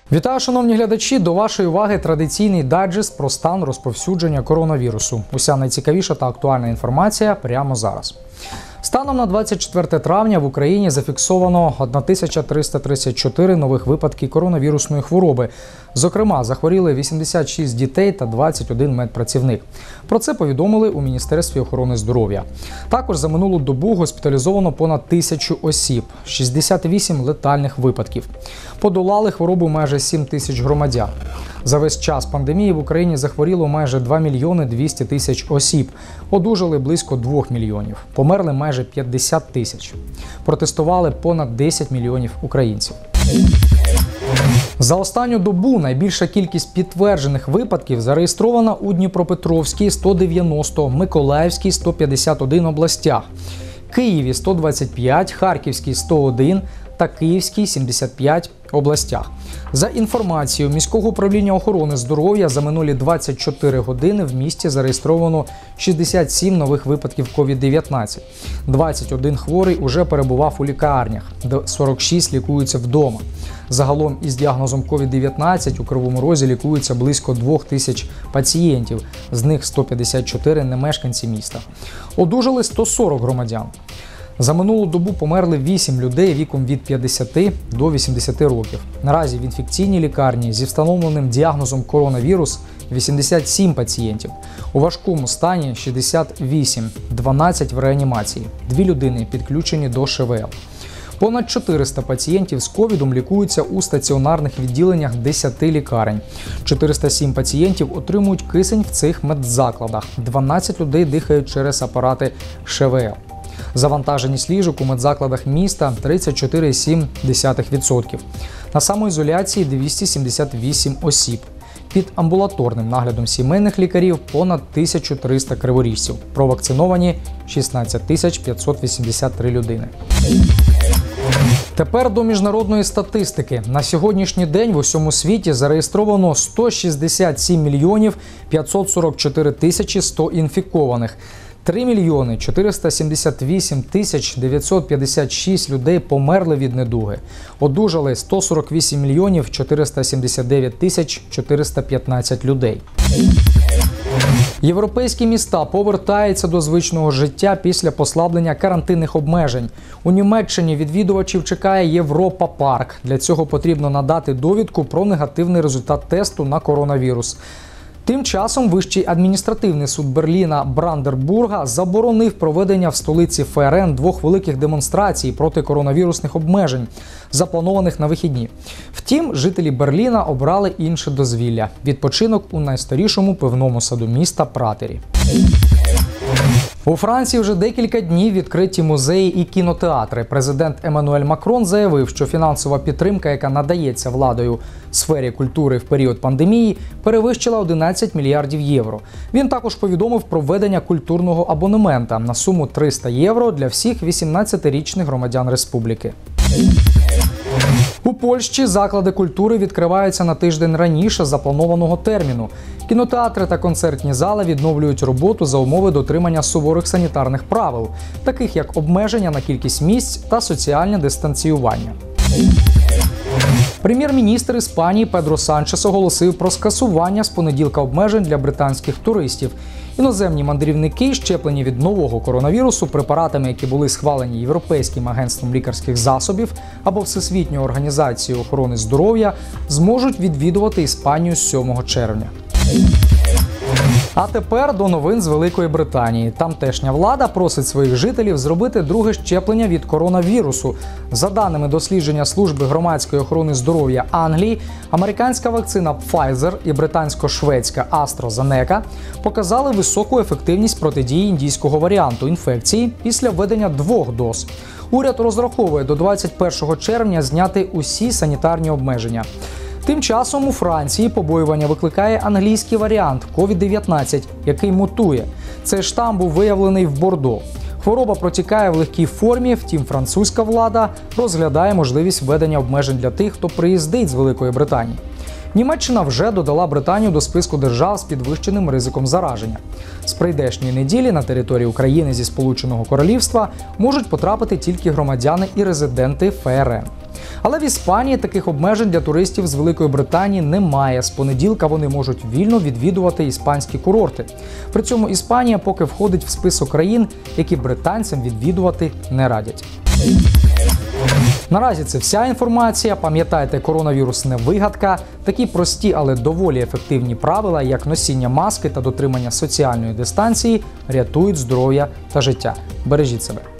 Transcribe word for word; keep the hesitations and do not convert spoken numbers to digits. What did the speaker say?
Вітаю, шановні глядачі! До вашої уваги традиційний дайджест про стан розповсюдження коронавірусу. Уся найцікавіша та актуальна інформація прямо зараз. Станом на двадцять четверте травня в Україні зафіксовано тисяча триста тридцять чотири нових випадки коронавірусної хвороби. Зокрема, захворіли вісімдесят шість дітей та двадцять один медпрацівник. Про це повідомили у Міністерстві охорони здоров'я. Також за минулу добу госпіталізовано понад тисячу осіб, шістдесят вісім летальних випадків. Подолали хворобу майже сім тисяч громадян. За весь час пандемії в Україні захворіло майже два мільйони двісті тисяч осіб. Одужали близько двох мільйонів. Померли майже п'ятдесят тисяч. Протестували понад десять мільйонів українців. За останню добу найбільша кількість підтверджених випадків зареєстрована у Дніпропетровській – сто дев'яносто, Миколаївській – сто п'ятдесят один областях, Києві – сто двадцять п'ять, Харківській – сто один та Київській – сімдесят п'ять областях. За інформацією міського управління охорони здоров'я, за минулі двадцять чотири години в місті зареєстровано шістдесят сім нових випадків ковід дев'ятнадцять. двадцять один хворий уже перебував у лікарнях, де сорок шість лікуються вдома. Загалом із діагнозом ковід дев'ятнадцять у Кривому Розі лікується близько двох тисяч пацієнтів, з них сто п'ятдесят чотири не мешканці міста. Одужали сто сорок громадян. За минулу добу померли вісім людей віком від п'ятдесяти до вісімдесяти років. Наразі в інфекційній лікарні зі встановленим діагнозом коронавірус вісімдесят сім пацієнтів. У важкому стані шістдесят вісім, дванадцять в реанімації. Дві людини підключені до ШВЛ. Понад чотириста пацієнтів з ковідом лікуються у стаціонарних відділеннях десяти лікарень. чотириста сім пацієнтів отримують кисень в цих медзакладах. дванадцять людей дихають через апарати ШВЛ. Завантаженість ліжок у медзакладах міста тридцять чотири цілих сім десятих відсотка. На самоізоляції двісті сімдесят вісім осіб. Під амбулаторним наглядом сімейних лікарів понад тисяча триста криворіжців. Провакциновані шістнадцять тисяч п'ятсот вісімдесят три людини. Тепер до міжнародної статистики. На сьогоднішній день в усьому світі зареєстровано сто шістдесят сім мільйонів п'ятсот сорок чотири тисячі сто інфікованих. три мільйони чотириста сімдесят вісім тисяч дев'ятсот п'ятдесят шість людей померли від недуги. Одужали сто сорок вісім мільйонів чотириста сімдесят дев'ять тисяч чотириста п'ятнадцять людей. Європейські міста повертаються до звичного життя після послаблення карантинних обмежень. У Німеччині відвідувачів чекає Європа Парк. Для цього потрібно надати довідку про негативний результат тесту на коронавірус. Тим часом Вищий адміністративний суд Берліна Бранденбурга заборонив проведення в столиці ФРН двох великих демонстрацій проти коронавірусних обмежень, запланованих на вихідні. Втім, жителі Берліна обрали інше дозвілля – відпочинок у найстарішому пивному саду міста Пратері. У Франції вже декілька днів відкриті музеї і кінотеатри. Президент Еммануель Макрон заявив, що фінансова підтримка, яка надається владою сфері культури в період пандемії, перевищила одинадцять мільярдів євро. Він також повідомив про введення культурного абонемента на суму триста євро для всіх вісімнадцятирічних громадян республіки. У Польщі заклади культури відкриваються на тиждень раніше запланованого терміну. Кінотеатри та концертні зали відновлюють роботу за умови дотримання суворих санітарних правил, таких як обмеження на кількість місць та соціальне дистанціювання. Прем'єр-міністр Іспанії Педро Санчес оголосив про скасування з понеділка обмежень для британських туристів. Іноземні мандрівники, щеплені від нового коронавірусу препаратами, які були схвалені Європейським агентством лікарських засобів або Всесвітньою організацією охорони здоров'я, зможуть відвідувати Іспанію з сьомого червня. А тепер до новин з Великої Британії. Тамтешня влада просить своїх жителів зробити друге щеплення від коронавірусу. За даними дослідження Служби громадської охорони здоров'я Англії, американська вакцина Pfizer і британсько-шведська AstraZeneca показали високу ефективність протидії індійського варіанту інфекції після введення двох доз. Уряд розраховує до двадцять першого червня зняти усі санітарні обмеження. Тим часом у Франції побоювання викликає англійський варіант ковід дев'ятнадцять, який мутує. Цей штам був виявлений в Бордо. Хвороба протікає в легкій формі, втім французька влада розглядає можливість введення обмежень для тих, хто приїздить з Великої Британії. Німеччина вже додала Британію до списку держав з підвищеним ризиком зараження. З прийдешньої неділі на територію України зі Сполученого Королівства можуть потрапити тільки громадяни і резиденти ФРН. Але в Іспанії таких обмежень для туристів з Великої Британії немає. З понеділка вони можуть вільно відвідувати іспанські курорти. При цьому Іспанія поки входить в список країн, які британцям відвідувати не радять. Наразі це вся інформація. Пам'ятайте, коронавірус не вигадка. Такі прості, але доволі ефективні правила, як носіння маски та дотримання соціальної дистанції, рятують здоров'я та життя. Бережіть себе.